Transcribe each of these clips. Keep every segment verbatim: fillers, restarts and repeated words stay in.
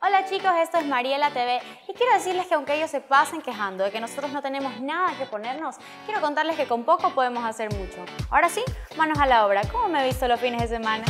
Hola chicos, esto es Mariela T V y quiero decirles que aunque ellos se pasen quejando de que nosotros no tenemos nada que ponernos, quiero contarles que con poco podemos hacer mucho. Ahora sí, manos a la obra. ¿Cómo me he visto los fines de semana?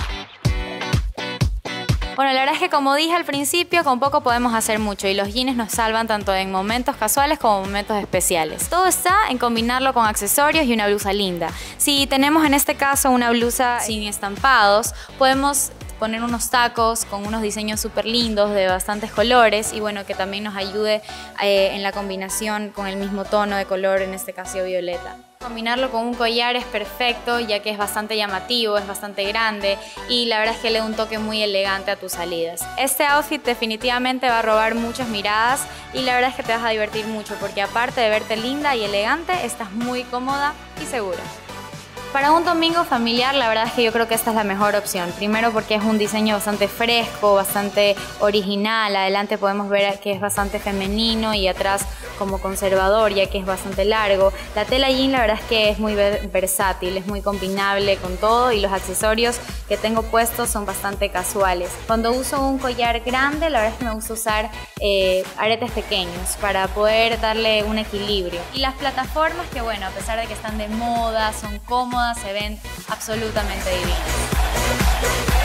Bueno, la verdad es que como dije al principio, con poco podemos hacer mucho y los jeans nos salvan tanto en momentos casuales como momentos especiales. Todo está en combinarlo con accesorios y una blusa linda. Si tenemos en este caso una blusa sin estampados, podemos poner unos tacos con unos diseños súper lindos de bastantes colores y bueno, que también nos ayude eh, en la combinación con el mismo tono de color, en este caso violeta. Combinarlo con un collar es perfecto ya que es bastante llamativo, es bastante grande y la verdad es que le da un toque muy elegante a tus salidas. Este outfit definitivamente va a robar muchas miradas y la verdad es que te vas a divertir mucho porque aparte de verte linda y elegante, estás muy cómoda y segura. Para un domingo familiar, la verdad es que yo creo que esta es la mejor opción. Primero porque es un diseño bastante fresco, bastante original. Adelante podemos ver que es bastante femenino y atrás como conservador, ya que es bastante largo. La tela jean la verdad es que es muy versátil, es muy combinable con todo y los accesorios que tengo puestos son bastante casuales. Cuando uso un collar grande, la verdad es que me gusta usar eh, aretes pequeños para poder darle un equilibrio. Y las plataformas que bueno, a pesar de que están de moda, son cómodas, se ven absolutamente divinas.